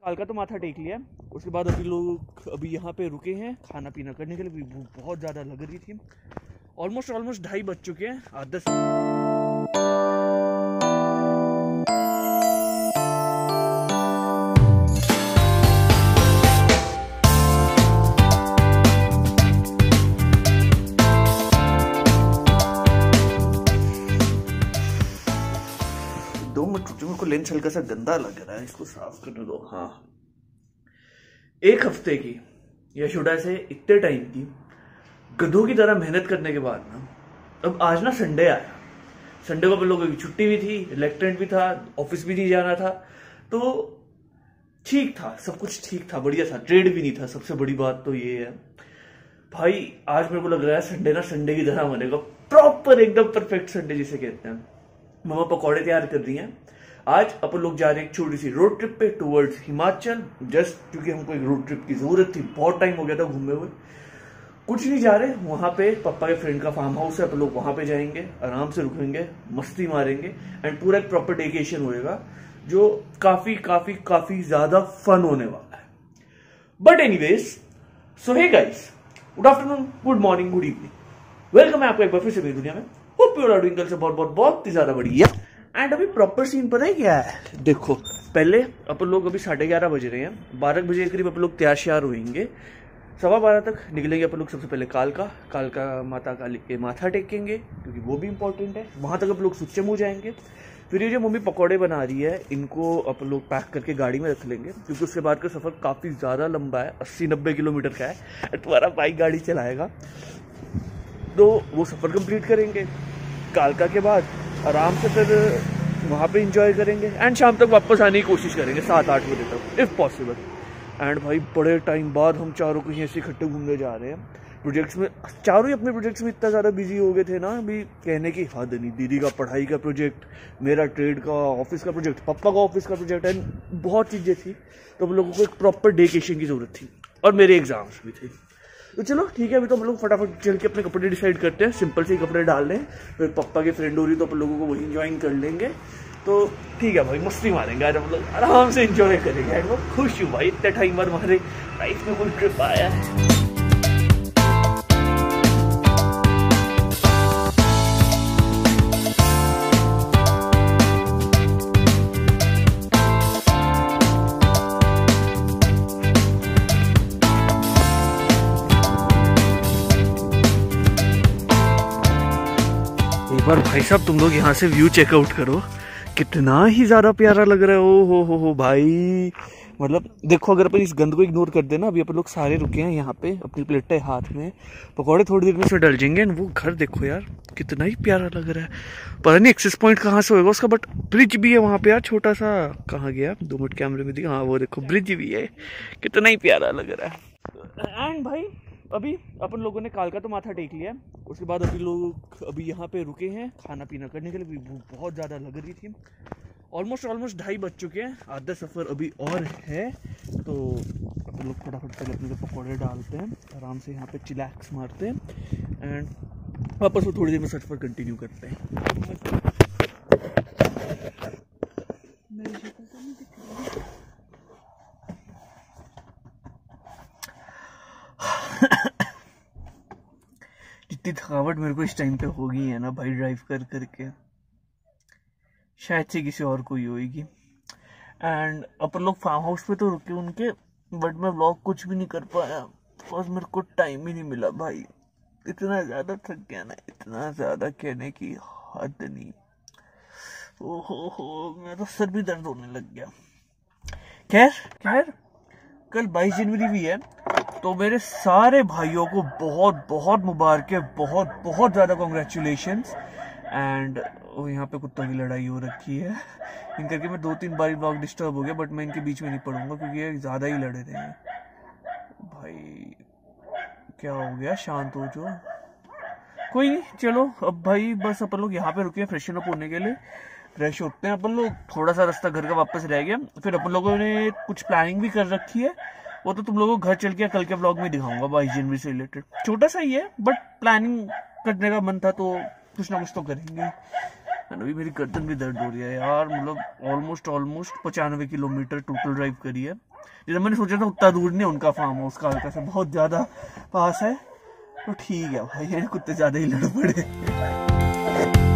कालका तो माथा टेक लिया। उसके बाद अभी यहाँ पे रुके हैं खाना पीना करने के लिए। भूख बहुत ज़्यादा लग रही थी। ऑलमोस्ट 2:30 बज चुके हैं। 10 मेरे को लेंस हल्का सा गंदा लग रहा है, इसको साफ करने दो। हाँ, एक हफ्ते की या शुड आई से इतने टाइम की गधों की तरह मेहनत करने के बाद ना, अब आज ना संडे आया। संडे को अपन लोगों की छुट्टी भी थी, इलेक्ट्रेंट भी था, ऑफिस भी नहीं जाना था, तो ठीक था, सब कुछ ठीक था, बढ़िया था। ट्रेड भी नहीं था। सबसे बड़ी बात तो ये है भाई, आज मेरे को लग रहा है संडे ना संडे की तरह बनेगा, प्रॉपर एकदम परफेक्ट संडे जिसे कहते हैं। मम्मा पकौड़े तैयार कर रही हैं। आज अपन लोग जा रहे हैं एक छोटी सी रोड ट्रिप पे टुवर्ड्स हिमाचल, जस्ट क्योंकि हमको एक रोड ट्रिप की जरूरत थी। बहुत टाइम हो गया था घूमे हुए। कुछ नहीं जा रहे, वहां पे पापा के फ्रेंड का फार्म हाउस है, अपन लोग वहां पे जाएंगे, आराम से रुकेंगे, मस्ती मारेंगे एंड पूरा एक प्रॉपर डेकेशन होएगा जो काफी काफी काफी ज्यादा फन होने वाला है। But anyways, so hey guys, good afternoon, good morning, good evening, welcome है आपको एक बार फिर से मेरी दुनिया में। होप यू आर डूइंग कल से बहुत बहुत बहुत ही ज्यादा बढ़िया। एंड अभी प्रॉपर सीन पता है क्या है? देखो, पहले अपन लोग अभी 11:30 बज रहे हैं, 12 बजे के करीब अपन लोग तैयार श्यार होंगे। 12:15 तक निकलेंगे अपन लोग। सबसे पहले कालका माता काली के माथा टेकेंगे क्योंकि वो भी इंपॉर्टेंट है। वहां तक अपन लोग सुच्चे मुंह जाएंगे। फिर ये जो मम्मी पकौड़े बना रही है, इनको अपन लोग पैक करके गाड़ी में रख लेंगे क्योंकि उसके बाद का सफर काफी ज्यादा लंबा है, 80-90 किलोमीटर का है। तुम्हारा बाइक गाड़ी चलाएगा तो वो सफर कंप्लीट करेंगे। कालका के बाद आराम से फिर वहाँ पे एंजॉय करेंगे एंड शाम तक वापस आने की कोशिश करेंगे 7-8 बजे तक इफ पॉसिबल। एंड भाई बड़े टाइम बाद हम चारों कहीं ऐसे इकट्ठे घूमने जा रहे हैं। प्रोजेक्ट्स में चारों ही अपने प्रोजेक्ट्स में इतना ज़्यादा बिजी हो गए थे ना, अभी कहने की हद नहीं। दीदी का पढ़ाई का प्रोजेक्ट, मेरा ट्रेड का ऑफिस का प्रोजेक्ट, पापा का ऑफिस का प्रोजेक्ट एंड बहुत चीज़ें थी। तो हम लोगों को एक प्रॉपर डेकेशन की ज़रूरत थी और मेरे एग्जाम्स भी थे। तो चलो ठीक है, अभी तो हम लोग फटाफट चल के अपने कपड़े डिसाइड करते हैं। सिंपल से ही कपड़े डाल लें, फिर पापा की फ्रेंड हो रही तो अपन लोगों को वही इंजॉइंग कर लेंगे। तो ठीक है भाई, मस्ती मारेंगे आज हम लोग, आराम से इंजॉय करेंगे। एंड मैं खुश हूँ भाई, इतने टाइम बाद हमारे लाइफ में कोई ट्रिप आया है। पर भाई साहब, तुम लोग यहाँ से व्यू चेकआउट करो, कितना ही ज्यादा प्यारा लग रहा है। ओ हो भाई, मतलब देखो, अगर अपन इस गंद को इग्नोर कर देना, अभी अपन लोग सारे रुके हैं यहाँ पे, अपनी प्लेटें हाथ में, पकौड़े थोड़ी देर में से डल जाएंगे। वो घर देखो यार, कितना ही प्यारा लग रहा है। पता नहीं एक्सेस पॉइंट कहाँ से होगा उसका, बट ब्रिज भी है वहाँ पे यार, छोटा सा। कहाँ गया? 2 मिनट कैमरे में दिखा। हाँ वो देखो, ब्रिज भी है, कितना ही प्यारा लग रहा है। एंड भाई अभी अपन लोगों ने कालका तो माथा टेक लिया। उसके बाद अभी यहाँ पे रुके हैं खाना पीना करने के लिए। भूख बहुत ज़्यादा लग रही थी। ऑलमोस्ट 2:30 बज चुके हैं। आधा सफ़र अभी और है, तो अपन लोग फटाफट पहले अपने पकौड़े डालते हैं, आराम से यहाँ पे चिलैक्स मारते हैं एंड वापस वो थोड़ी देर में सफ़र कंटिन्यू करते हैं। जितनी थकावट मेरे को इस टाइम पे होगी है ना भाई, ड्राइव कर करके, शायद से किसी और को ही होगी। एंड अपन लोग फार्म हाउस पे तो रुके उनके, बट मैं व्लॉग कुछ भी नहीं कर पाया बिकॉज मेरे को टाइम ही नहीं मिला भाई। इतना ज़्यादा थक गया ना, इतना ज़्यादा कहने की हद नहीं। ओहो, मेरा तो सर भी दर्द होने लग गया। खैर कल 22 जनवरी भी है, तो मेरे सारे भाइयों को बहुत बहुत मुबारकें, बहुत बहुत ज़्यादा कॉन्ग्रेचुलेशंस। एंड यहाँ पे कुत्तों की लड़ाई हो रखी है, इन करके मैं 2-3 बार ब्लॉग डिस्टर्ब हो गया, बट मैं इनके बीच में नहीं पड़ूंगा क्योंकि ये ज़्यादा ही लड़े रहे हैं। भाई क्या हो गया, शांत हो जो। कोई नहीं, चलो अब भाई बस अपन लोग यहाँ पे रुके हैं फ्रेशन अप होने के लिए। फ्रेश होते हैं अपन लोग, थोड़ा सा रास्ता घर का वापस रह गया। फिर अपन लोगों ने कुछ प्लानिंग भी कर रखी है, वो तो तुम लोगों को घर चल के कल के ब्लॉग में दिखाऊंगा। 22 जनवरी से रिलेटेड छोटा सा ही है, बट प्लानिंग करने का मन था तो कुछ ना कुछ तो करेंगे। अभी मेरी गर्दन भी दर्द हो रही है यार, मतलब ऑलमोस्ट 95 किलोमीटर टोटल ड्राइव करी है। जैसे मैंने सोचा था उतना दूर नहीं उनका फार्म हाउस कालका से, बहुत ज्यादा पास है, तो ठीक है भाई, ये कुत्ते ज्यादा ही लड़ पड़े।